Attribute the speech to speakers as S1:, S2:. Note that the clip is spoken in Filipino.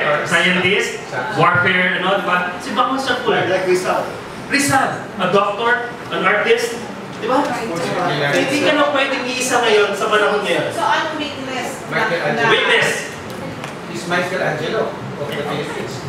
S1: scientist, warfare, ano, diba? Si Bang Masterful.
S2: Like Rizal.
S1: Rizal, a doctor, an artist, diba? Hindi ka na pwedeng iisa ngayon sa panahon ngayon.
S3: So, anong witness?
S1: Witness.
S4: He's Michelangelo of the Philippines.